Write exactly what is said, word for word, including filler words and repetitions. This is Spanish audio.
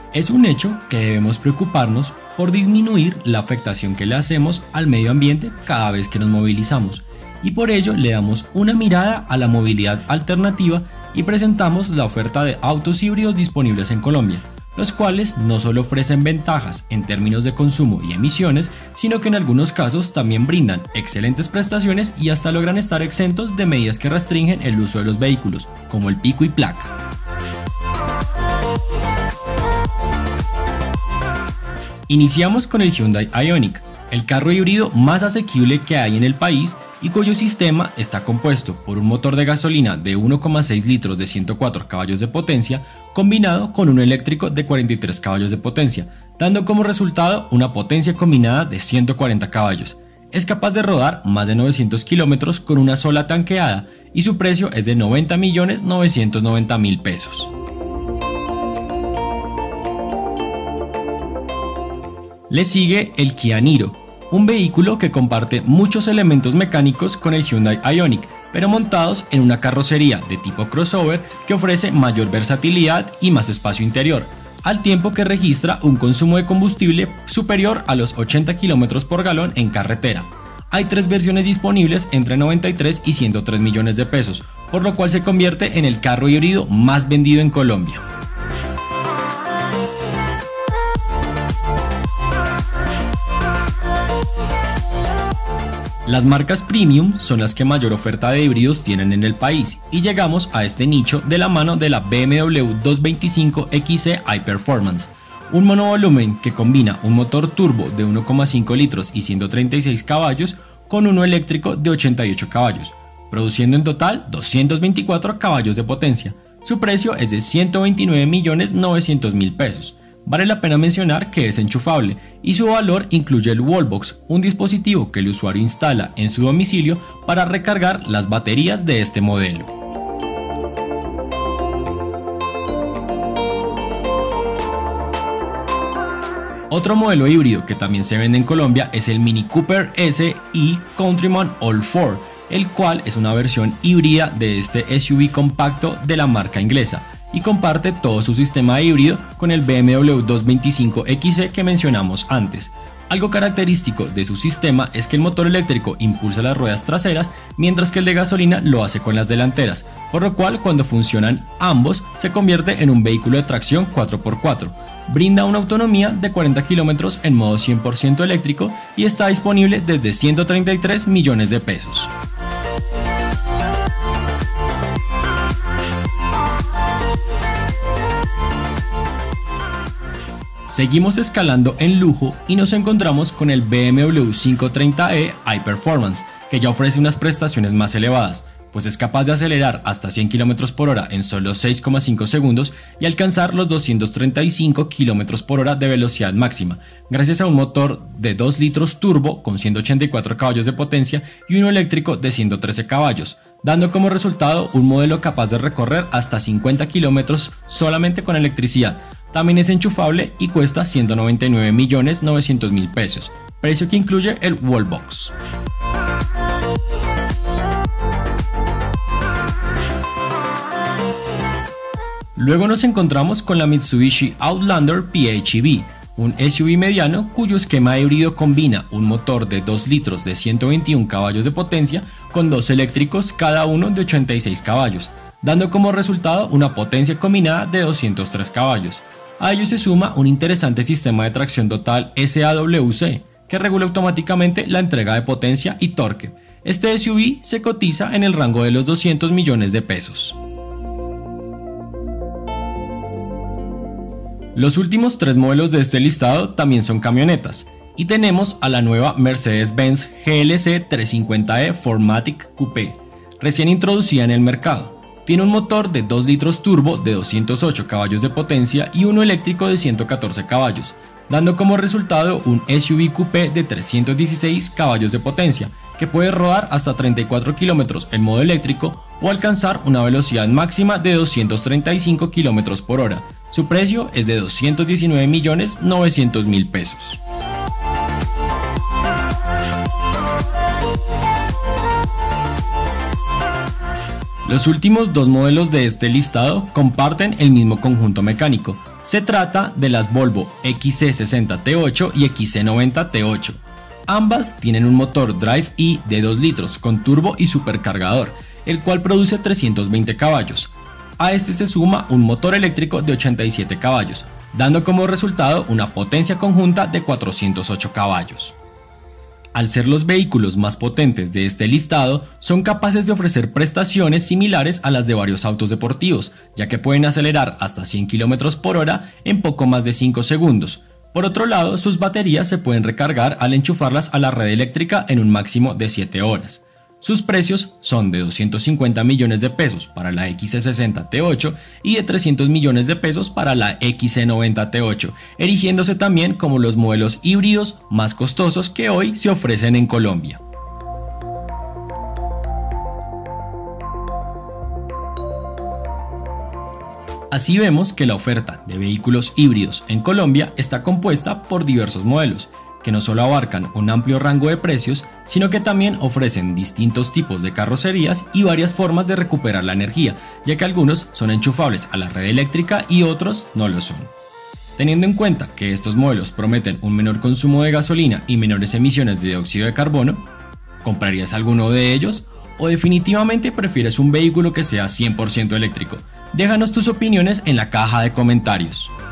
Es un hecho que debemos preocuparnos por disminuir la afectación que le hacemos al medio ambiente cada vez que nos movilizamos, y por ello le damos una mirada a la movilidad alternativa y presentamos la oferta de autos híbridos disponibles en Colombia, los cuales no solo ofrecen ventajas en términos de consumo y emisiones, sino que en algunos casos también brindan excelentes prestaciones y hasta logran estar exentos de medidas que restringen el uso de los vehículos, como el pico y placa. Iniciamos con el Hyundai Ioniq, el carro híbrido más asequible que hay en el país y cuyo sistema está compuesto por un motor de gasolina de uno coma seis litros de ciento cuatro caballos de potencia combinado con uno eléctrico de cuarenta y tres caballos de potencia, dando como resultado una potencia combinada de ciento cuarenta caballos. Es capaz de rodar más de novecientos kilómetros con una sola tanqueada y su precio es de noventa millones novecientos noventa mil pesos. Le sigue el Kia Niro, un vehículo que comparte muchos elementos mecánicos con el Hyundai Ioniq, pero montados en una carrocería de tipo crossover que ofrece mayor versatilidad y más espacio interior, al tiempo que registra un consumo de combustible superior a los ochenta kilómetros por galón en carretera. Hay tres versiones disponibles entre noventa y tres y ciento tres millones de pesos, por lo cual se convierte en el carro híbrido más vendido en Colombia. Las marcas premium son las que mayor oferta de híbridos tienen en el país y llegamos a este nicho de la mano de la B M W doscientos veinticinco X E i-Performance, un monovolumen que combina un motor turbo de uno coma cinco litros y ciento treinta y seis caballos con uno eléctrico de ochenta y ocho caballos, produciendo en total doscientos veinticuatro caballos de potencia. Su precio es de ciento veintinueve millones novecientos mil pesos. Vale la pena mencionar que es enchufable y su valor incluye el Wallbox, un dispositivo que el usuario instala en su domicilio para recargar las baterías de este modelo. Otro modelo híbrido que también se vende en Colombia es el Mini Cooper S y Countryman All cuatro, el cual es una versión híbrida de este S U V compacto de la marca inglesa, y comparte todo su sistema híbrido con el B M W doscientos veinticinco X E que mencionamos antes. Algo característico de su sistema es que el motor eléctrico impulsa las ruedas traseras, mientras que el de gasolina lo hace con las delanteras, por lo cual cuando funcionan ambos se convierte en un vehículo de tracción cuatro por cuatro. Brinda una autonomía de cuarenta kilómetros en modo cien por ciento eléctrico y está disponible desde ciento treinta y tres millones de pesos. Seguimos escalando en lujo y nos encontramos con el B M W quinientos treinta e i-Performance, que ya ofrece unas prestaciones más elevadas, pues es capaz de acelerar hasta cien kilómetros por hora en solo seis coma cinco segundos y alcanzar los doscientos treinta y cinco kilómetros por hora de velocidad máxima, gracias a un motor de dos litros turbo con ciento ochenta y cuatro caballos de potencia y uno eléctrico de ciento trece caballos, dando como resultado un modelo capaz de recorrer hasta cincuenta kilómetros solamente con electricidad. También es enchufable y cuesta ciento noventa y nueve millones novecientos mil pesos, precio que incluye el Wallbox. Luego nos encontramos con la Mitsubishi Outlander P H E V, un S U V mediano cuyo esquema híbrido combina un motor de dos litros de ciento veintiún caballos de potencia con dos eléctricos cada uno de ochenta y seis caballos, dando como resultado una potencia combinada de doscientos tres caballos. A ello se suma un interesante sistema de tracción total S A W C, que regula automáticamente la entrega de potencia y torque. Este S U V se cotiza en el rango de los doscientos millones de pesos. Los últimos tres modelos de este listado también son camionetas, y tenemos a la nueva Mercedes-Benz G L C trescientos cincuenta E cuatro matic Coupé, recién introducida en el mercado. Tiene un motor de dos litros turbo de doscientos ocho caballos de potencia y uno eléctrico de ciento catorce caballos, dando como resultado un S U V coupé de trescientos dieciséis caballos de potencia, que puede rodar hasta treinta y cuatro kilómetros en modo eléctrico o alcanzar una velocidad máxima de doscientos treinta y cinco kilómetros por hora. Su precio es de doscientos diecinueve millones novecientos mil pesos. Los últimos dos modelos de este listado comparten el mismo conjunto mecánico, Se trata de las Volvo X C sesenta T ocho y X C noventa T ocho. Ambas tienen un motor Drive-E de dos litros con turbo y supercargador, el cual produce trescientos veinte caballos. A este se suma un motor eléctrico de ochenta y siete caballos, dando como resultado una potencia conjunta de cuatrocientos ocho caballos. Al ser los vehículos más potentes de este listado, son capaces de ofrecer prestaciones similares a las de varios autos deportivos, ya que pueden acelerar hasta cien kilómetros por hora en poco más de cinco segundos. Por otro lado, sus baterías se pueden recargar al enchufarlas a la red eléctrica en un máximo de siete horas. Sus precios son de doscientos cincuenta millones de pesos para la X C sesenta T ocho y de trescientos millones de pesos para la X C noventa T ocho, erigiéndose también como los modelos híbridos más costosos que hoy se ofrecen en Colombia. Así vemos que la oferta de vehículos híbridos en Colombia está compuesta por diversos modelos, que no solo abarcan un amplio rango de precios, sino que también ofrecen distintos tipos de carrocerías y varias formas de recuperar la energía, ya que algunos son enchufables a la red eléctrica y otros no lo son. Teniendo en cuenta que estos modelos prometen un menor consumo de gasolina y menores emisiones de dióxido de carbono, ¿comprarías alguno de ellos? ¿O definitivamente prefieres un vehículo que sea cien por ciento eléctrico? Déjanos tus opiniones en la caja de comentarios.